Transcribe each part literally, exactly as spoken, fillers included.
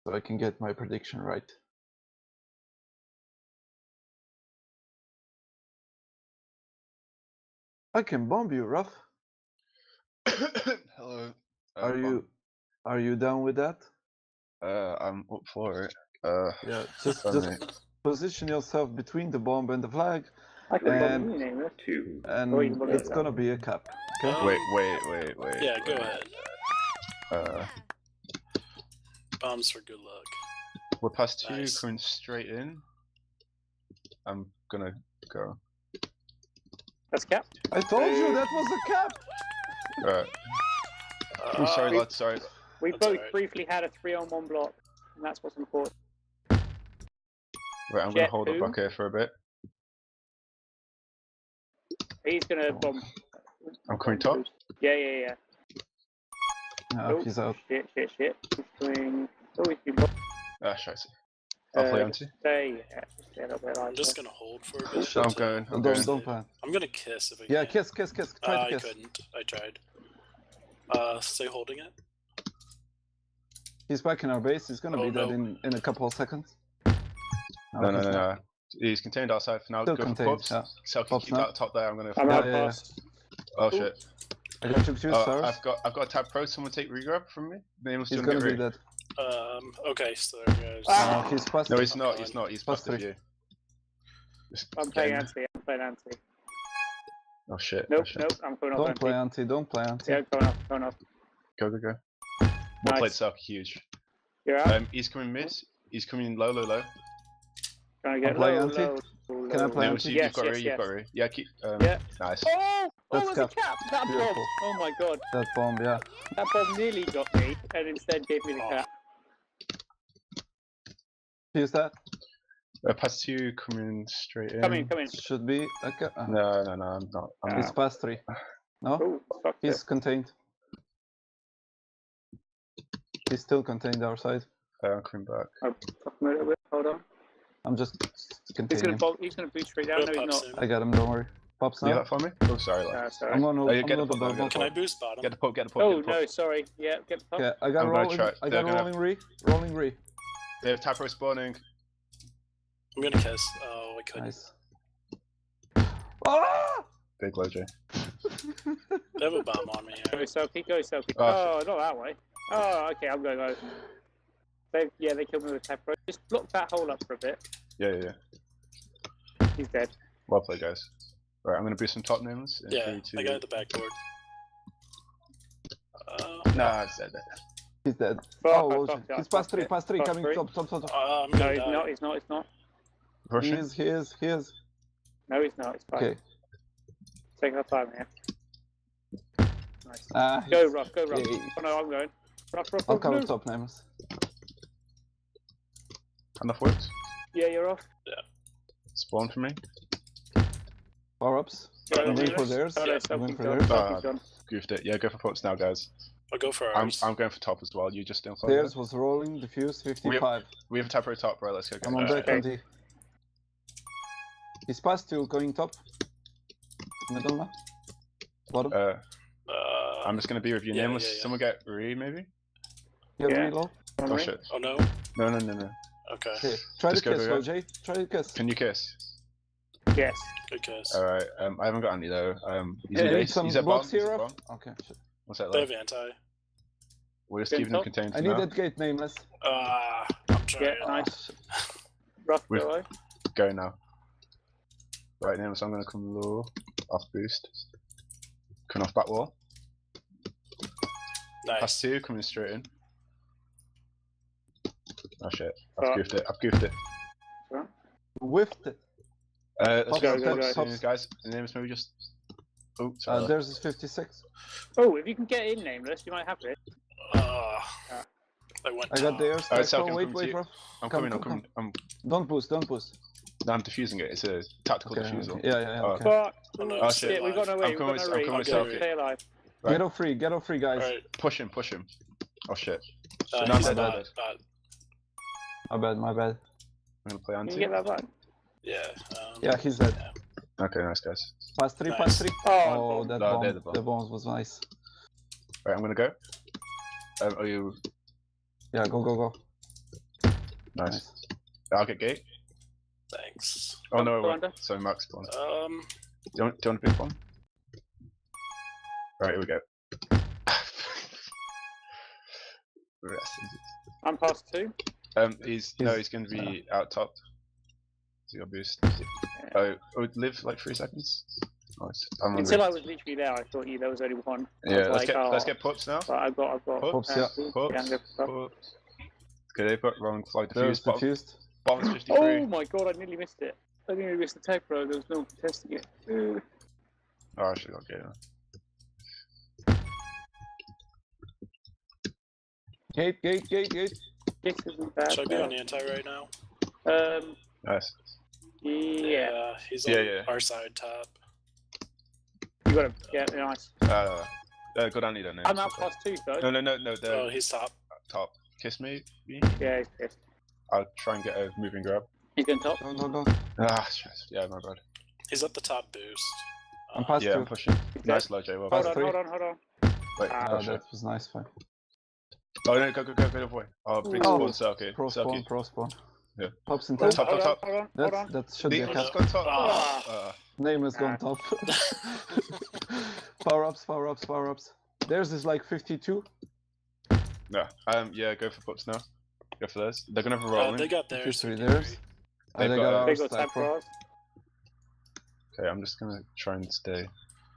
so I can get my prediction right. I can bomb you, Ruff. Hello. Uh, Are you are you down with that? Uh, I'm up for it. Uh, Yeah, just sorry, just mate. position yourself between the bomb and the flag, I can and bomb you, name it. Two. and Or you can bomb it's yourself. gonna be a cap. Okay. Um, Wait, wait, wait, wait. Yeah, go wait. ahead. Uh, Bombs for good luck. we're past two, Nice. coming straight in. I'm gonna go. That's cap. I told you that was a cap. Alright. Oh, sorry, Uh, lad. Sorry. We That's both alright. briefly had a three on one block, and that's what's important. Wait, I'm gonna Jet hold up who? back here for a bit. He's gonna bomb. I'm coming top. Yeah, yeah, yeah. No, he's out. Shit, shit, shit. He's doing. Oh, he's been bomb. Ah, shite. I'll play Uh, anti. Stay. Yeah, stay a little bit like I'm just that. gonna hold for a bit. So I'm going. I'm Don't going. don't plan. I'm gonna kiss if I Yeah, can. kiss, kiss, kiss. Try Uh, to I kiss. couldn't. I tried. Uh, stay holding it. He's back in our base. He's gonna Oh, be dead no. in in a couple of seconds. No, no, he's no, not. no. He's contained outside for now. Still Go contained, for pops. yeah. So keep, Pops keep now. that top there. I'm gonna. I'm Yeah, out yeah, yeah. fast. Oh shit. I got you two Uh, stars. I've got. I've got a tab pro. Someone take regrab from me. Nameless He's doing gonna get be re- dead. Um, okay, so there goes. Ah! Uh, he's past. No, he's I'm not. going. He's not. He's Plus past the three. view. Just I'm get playing in. anti. I'm playing anti. Oh shit. Nope, oh, shit. nope. I'm going off Don't anti. play anti. Don't play anti. Yeah, going off, going off. Go, go, go. Nice. Well played, Selk. Huge. You're out. Um, he's coming mid. He's coming low, low, low. Trying to get I'm playing low, anti. low, low, Can I low. play Nameless, anti? you, Yes, you've got yes, re. yes. You've got re. Yeah, keep. Um, Yeah. Nice. Oh! Oh, That's it was a cap. cap! That bomb! Beautiful. Oh my god. That bomb, yeah. That bomb nearly got me, and instead gave me the Oh. cap. Here's that. Uh, past two, coming straight in. Come in, come in. Should be a cap. Uh, No, no, no. I'm not. I'm he's not. past three. No, Oh, fuck he's this. contained. He's still contained our side. Uh, I'm coming back. Oh, fuck him a little bit. Hold on. I'm just He's containing gonna him. bomb, he's gonna boot straight down. No, Go he's pop not. soon. I got him. Don't worry. Pops Can you now. that for me? Oh, sorry, lad. No, sorry. I'm gonna. Oh, you I'm get gonna the pop, double get the Can pop. I boost bottom? Get the poke. Get the poke. Oh get the poke. no, sorry. Yeah, get the top. Yeah, I got I'm gonna rolling. try- I they're got gonna- rolling re. Rolling re. They have tap pro spawning. I'm gonna kiss. Oh, I couldn't. Nice. Ah! Big low, J. They have a bomb on me Go here. selfie, go selfie. Oh, Oh, not that way. Oh, okay, I'm going low. They, yeah, they killed me with tap pro. Just block that hole up for a bit. Yeah, yeah, yeah. He's dead. Well played, guys. Right, I'm gonna boost some top names. In Yeah, three, two, I got the backboard. Uh, Nah, it's dead. He's dead. Fuck, oh, I oh, fucked up, he's I past fucked three. it. Past three. Past Coming three. top, top, top. top. uh, I'm No, gonna he's die. not, he's not, he's not. He Pushing. is. He is. He is. No, he's not, it's fine. Okay. Take our time here. Nice. Ah, Go, he's- Ruff, go, Ruff. Yeah, Oh no, I'm going. Ruff, Ruff, I'll Ruff, cover no. top names. Enough works. Yeah, you're off. Spawn for me. Power ups. Go, I'm going Lewis. for theirs. Oh, no, I'm going selfie's for gone, theirs. selfie's Ah, gone. Goofed it. Yeah, go for pops now, guys. I'll go for I'm ours. I'm going for top as well. You just don't follow. Theirs was rolling. Diffuse. fifty-five. We have a tap pro top, bro. Let's go. I'm Get on it. deck Okay. on D. He's past two. Going top. Middle now. Bottom. Uh, Uh, I'm just gonna be with you. yeah, Nameless. yeah, yeah. Someone get re maybe. You have yeah. reload. On Oh me. shit. oh no. No, no, no, no. Okay. Okay. Try Just to go, kiss, go, go. Jay. Try to kiss. Can you kiss? Yes. Good kiss. All right. Um, I haven't got any though. Um, he's Yeah, in need base. some He's at blocks bomb. He's here. at Up. bomb. Okay. Shit. What's that They like? have anti. We're just Good keeping them top. contained I for need now. that gate nameless. Ah, I'm trying. Yeah, Ah, nice. shit. Ruff, We've- go away. Go now. Right, Nameless. I'm gonna come low. Off boost. Coming off back wall. Nice. Pass two. Coming straight in. Oh shit. Oh. I've goofed it. I've goofed it. Whiffed it. Uh, let's Pops, go, go, go, go. go. Guys. Nameless. Maybe just. Oh, Uh, sorry. theirs is fifty-six. Oh, if you can get in nameless, you might have it. Uh, I went I got top. theirs. Alright, Stack Selk, roll. I'm Wait, coming to wait, you. bro. I'm come, coming. come, I'm coming. I'm. Don't boost. Don't boost. No, I'm diffusing it. It's a tactical Okay, diffusal. okay. Yeah, yeah, yeah. Oh, Okay. Fuck. Oh, no, Oh, stay shit. Shit, we've got no alive. way, I'm we've coming got with- no I'm way. coming with Stay Selkie. alive. Right. Ghetto free. Ghetto free, guys. Alright. Push him. Push him. Oh shit. Uh, No, he's no, not, no, no. not- My bad. My bad. I'm gonna play Can you anti. get that back? yeah. Um, Yeah, he's dead. Okay, nice guys. Past three. Nice. Past three. Oh, Oh, bomb. that No, bomb. they're the bomb. The bombs was nice. Right, I'm gonna go. Um, are you? Yeah, go, go, go. Nice. I'll get gate. Thanks. Oh Come, no, go wait. under. So max spawn. Do Um, you want, do you want a big one? Right, here we go. Rest in peace. I'm past two. Um, he's no, He's- he's going to be out top. So you'll boost. Yeah. Oh, oh, live like three seconds. Nice. I'm on Until re- I was literally there, I thought you there was only one. I Yeah, was let's like, get oh, let's get pups now. But I've got, I've got. Pups, uh, yeah. two. Pups, Yeah, I'm good for that. pups. Okay, they put wrong flag There's defused. Bottom, diffused. bottom's fifty-three. Oh my god, I nearly missed it. I nearly missed the tag, bro. There was no contesting it. Uh, Oh, I should have got gate. Gate, gate, gate, gate. This isn't bad. should I be on now. the anti right now? Um, Nice. yeah. he's Yeah, on yeah. our side top. You got him. Yeah, nice. Uh, uh good on you then. I'm out past two, though. No, no, no, no. The Oh, he's top. top. Kiss me. me? Yeah, he's pissed. I'll try and get a moving grab. He's going top. Don't, don't, don't. Ah, stress. Yeah, my bad. He's at the top boost. I'm Uh, past Yeah, two. I'm pushing. He's Nice, dead. low J. Well, Hold Past on, three. hold on, hold on. wait, Ah, Oh, push it. that was nice fight. Oh no, go, go, go, go, the boy. Oh, big Oh. spawn circuit. Pro spawn, Circuit. pro spawn. Yeah. Pops in Oh, ten. Top, hold, top, on, hold on, hold That, on. that should The be a let's cap. go top. Ah. Uh, Name has gone Ah. top. Power ups, power ups, power ups. Theirs is like fifty-two. no. Um, yeah, go for pups now. Go for those. They're gonna have a Uh, rolling. they got theirs. fifty-three fifty-three. theirs. Oh, They've they got got a- They ours. got Type tap pro. for us. Okay, I'm just gonna try and stay.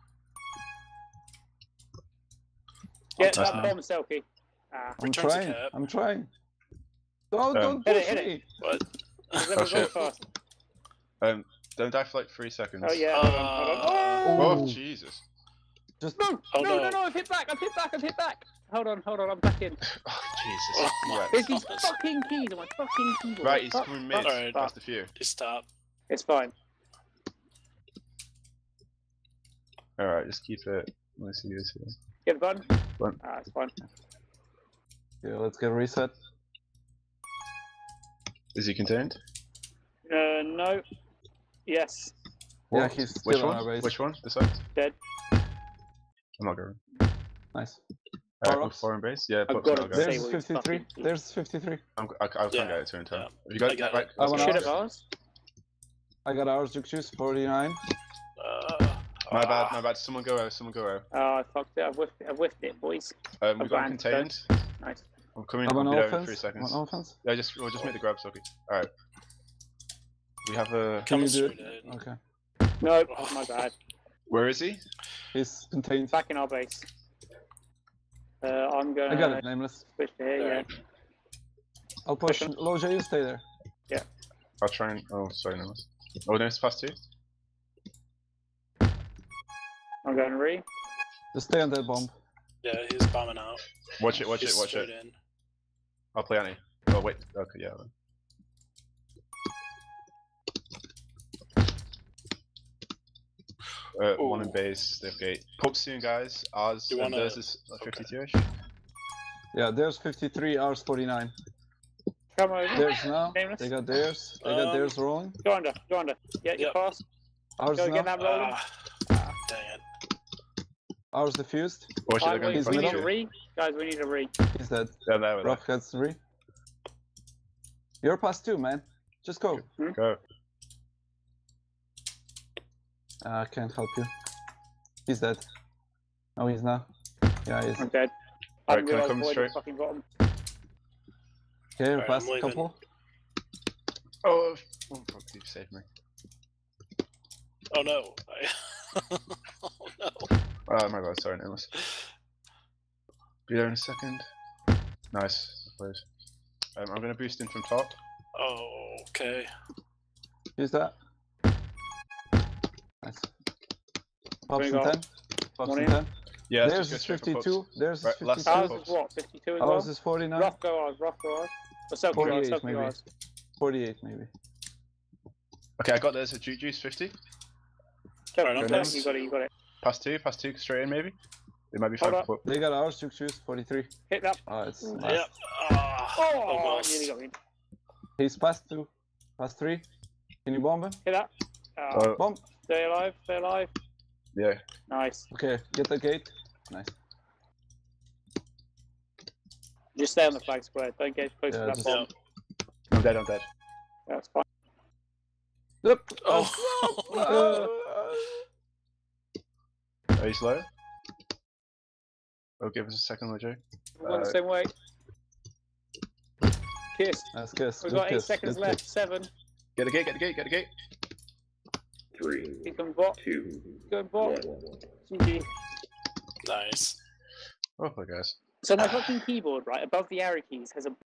Get Nice that man. bomb, Selkie. Ah, I'm Returns a trying. cap. I'm trying. Don't, Um, don't Hit push it, hit me. What? he's Oh, never go shit. fast. Um, don't die for like three seconds. Oh, yeah, hold on, hold on. Oh. Oh, Ooh. Jesus. Just No, Oh, no, no, no. no, I've hit back, I've hit back, I've hit back. Hold on, hold on, I'm back in. Oh, Jesus. Oh, my Right. There's these goodness. fucking keys on my fucking keyboard. Right, he's Fuck, coming fuck, mid. Alright. That's the few. He's top. It's fine. Alright, just keep it. Let's see this here. Get the button? Button. Ah, it's fine. yeah, let's get a reset. Is he contained? Uh, no. Yes. Yeah, What? he's still Which on one? our base. Which one? This one? Dead. I'm not going. Nice. Alright, Power go ups? foreign base. Yeah, I've pups got now, it. guys. Say There's what he's fifty-three. fucking- There's fifty-three. I'm, I, I can't Yeah. get it to in time. Yeah. Have you got I got back? it. I wanna Shit ours. of ours? I got ours. Juke juice forty-nine. Uh, My bad, ah. my bad. Someone go out, someone go out. Oh, I fucked it. I've whiffed it, I've whiffed it, boys. Um, we I've got banned, contained. Nice. I'm coming. I'm I'll on be there in three offense. seconds. On offense. Yeah, just we'll just make the grab, Socky. Alright. We have a. Can you do Chemistry it? did. Okay. No, my bad. Where is he? He's contained. Back in our base. Uh, I'm gonna I got it. Nameless. switch to here, yeah. Alright. I'll push. Okay. Loja, you stay there. I'll try and. Oh, sorry, no. Oh, no, it's past two. I'm going re. Just stay on that bomb. Yeah, he's bombing out. Watch it, watch He's it, watch straight it. in. I'll play Annie. Oh wait. Okay, yeah. Then. Uh, one in Ooh. base, they've gate. Pub soon, guys. Ours, You and wanna- theirs is okay. fifty-two-ish. Yeah, there's fifty-three. Ours forty-nine. Come over. Theirs now. Nameless. They got theirs. They got Um, theirs rolling. Go under, go under. Yeah, you're Yep. fast. Ours Go now. get that rolling. Ah, dang it. Ours diffused. Watch it, Alright, they're going wait, to we He's need find a middle. re. Guys, we need a re. He's dead. Yeah, there we Rough gets three. You're past two, man. Just go. go. Uh, I can't help you. He's dead. No, he's not. Yeah, he's. I'm dead. I Alright, didn't can I realise come Void was straight? fucking bottom. Okay, Alright, past I'm a leaving. couple. Oh, oh fuck, you saved me. Oh no. I... oh no. Oh my god, sorry, Nicholas. Be there in a second. Nice, please. Um, I'm going to boost in from top. Oh, okay. Use that. Nice. Pops we in got? ten. Pops One in in. ten. Yeah, let's There's just is go straight for fifty-two. pups. There's is Right, last fifty-two. Ours Pops. is what? fifty-two as well? Ours is forty-nine. Rough go ours, rough go ours. Or Selkie ours, forty-eight Selkie maybe. ours. forty-eight maybe. Okay, I got there's a juke juice fifty. Alright, I'm Selkie, past. you got it, you got it. Pass two, pass two, straight in maybe. It might be Hold fine up. for pup. They got ours. Juke juice forty-three. Hit that. Oh, it's Ooh. nice. Yep. Ah, Oh, almost. nearly got me. He's past two. Past three. Can you bomb him? Hit that. Oh, Uh, Bomb. stay alive, stay alive. yeah. Nice. Okay, get the gate. Nice. Just stay on the flag square. Don't get close Yeah, to that just- bomb. I'm dead, I'm dead. That's fine. Yep. Oh. Are you slow? Oh, give us a second, Legit. We're going the Uh, same way. Kiss. Nice kiss. We've Good got eight kiss, seconds good left. kiss. Seven. Get the gate, get the gate, get the gate. Three, He's going bot. two, Going bot. one. G G. Nice. Oh, my guys. So my fucking keyboard, right, above the arrow keys has a